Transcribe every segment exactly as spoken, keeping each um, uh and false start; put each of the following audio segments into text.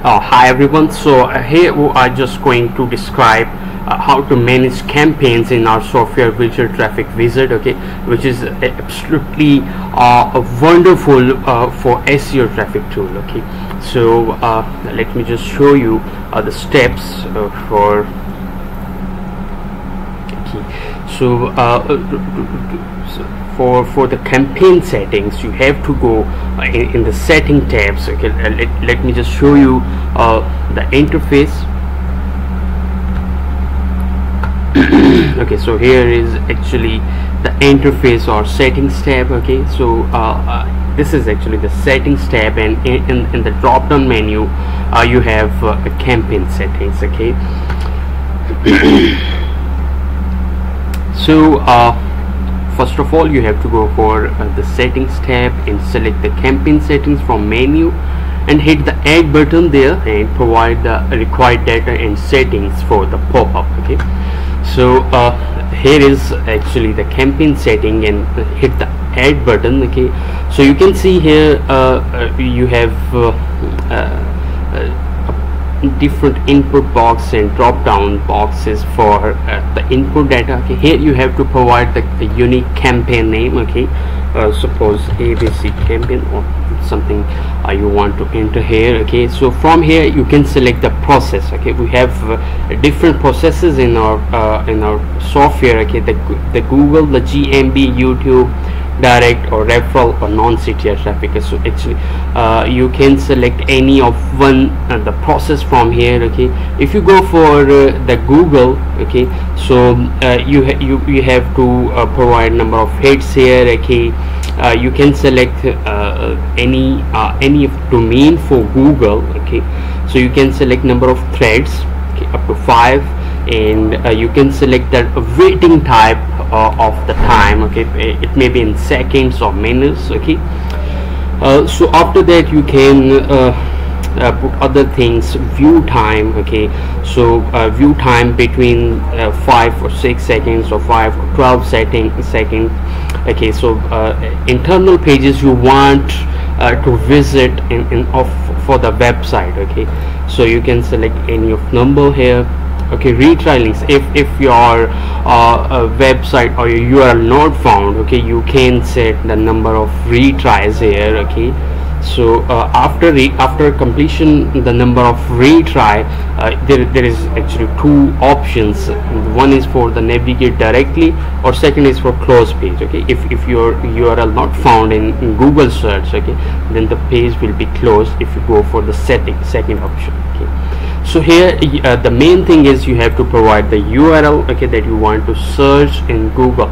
Uh, hi everyone, so uh, here we are just going to describe uh, how to manage campaigns in our software Visual Traffic Wizard, okay, which is uh, absolutely uh, wonderful uh, for S E O traffic tool. Okay, so uh, let me just show you uh, the steps uh, for okay. So, uh, so for for the campaign settings, you have to go uh, in, in the setting tabs. Okay, uh, let, let me just show you uh, the interface. Okay, so here is actually the interface or settings tab. Okay, so uh, uh, this is actually the settings tab, and in, in, in the drop down menu uh, you have uh, campaign settings. Okay. So uh, first of all, you have to go for uh, the settings tab and select the campaign settings from menu and hit the add button there and provide the required data and settings for the pop-up. Okay, so uh, here is actually the campaign setting, and uh, hit the add button. Okay, so you can see here uh, uh, you have uh, uh, uh, different input box and drop down boxes for uh, the input data. Okay, here you have to provide the, the unique campaign name. Okay, uh, suppose A B C campaign or something uh, you want to enter here. Okay, so from here you can select the process. Okay, we have uh, different processes in our uh, in our software. Okay, the, the Google, the G M B, YouTube, direct or referral or non-C T R traffic. So actually uh, you can select any of one uh, the process from here. Okay, if you go for uh, the Google, okay, so uh, you ha you you have to uh, provide number of hits here. Okay, uh, you can select uh, any uh, any domain for Google. Okay, so you can select number of threads, okay, up to five, and uh, you can select that waiting type uh, of the time. Okay, it may be in seconds or minutes. Okay, uh, so after that you can uh, uh, put other things, view time. Okay, so uh, view time between uh, five or six seconds or five or twelve setting seconds. Okay, so uh, internal pages you want uh, to visit in, in of for the website. Okay, so you can select any of number here. Okay, retry links, if if your uh, website or your U R L not found, okay, you can set the number of retries here. Okay, so uh, after re after completion the number of retry, uh, there, there is actually two options. One is for the navigate directly, or second is for close page. Okay, if, if your U R L not found in, in Google search, okay, then the page will be closed if you go for the setting second option. Okay, so here uh, the main thing is you have to provide the U R L, okay, that you want to search in Google,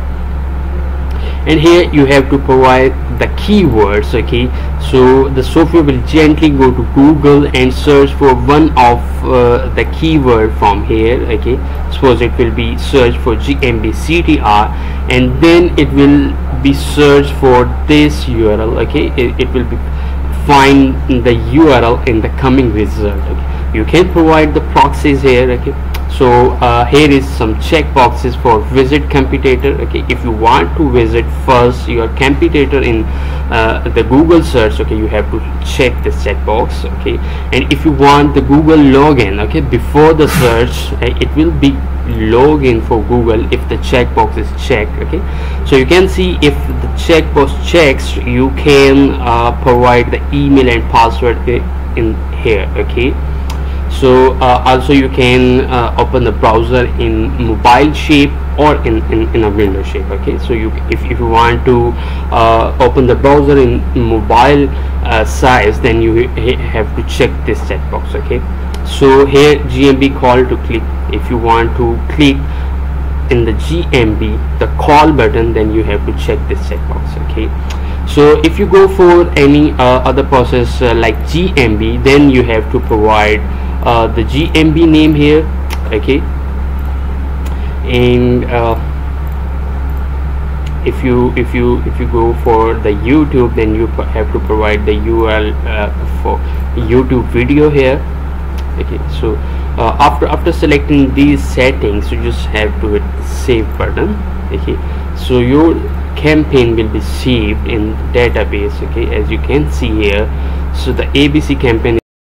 and here you have to provide the keywords. Okay, so the software will gently go to Google and search for one of uh, the keyword from here. Okay, suppose it will be search for G M B C T R, and then it will be search for this U R L. Okay, it, it will be find the U R L in the coming result. Okay, you can provide the proxies here. Okay, so uh, here is some check boxes for visit competitor. Okay, if you want to visit first your competitor in uh, the Google search, okay, you have to check this checkbox. Okay, and if you want the Google login, okay, before the search, uh, it will be login for Google if the checkbox is checked. Okay, so you can see if the checkbox checks, you can uh, provide the email and password in here. Okay, so uh, also you can uh, open the browser in mobile shape or in, in, in a window shape. Okay, so you if, if you want to uh, open the browser in mobile uh, size, then you ha have to check this checkbox. Okay, so here G M B call to click. If you want to click in the G M B the call button, then you have to check this checkbox. Okay, so if you go for any uh, other process uh, like G M B, then you have to provide uh, the G M B name here. Okay, and uh, if you if you if you go for the YouTube, then you have to provide the U R L uh, for YouTube video here. Okay, so uh, after after selecting these settings, you just have to hit the save button. Okay, so your campaign will be saved in database. Okay, as you can see here, so the A B C campaign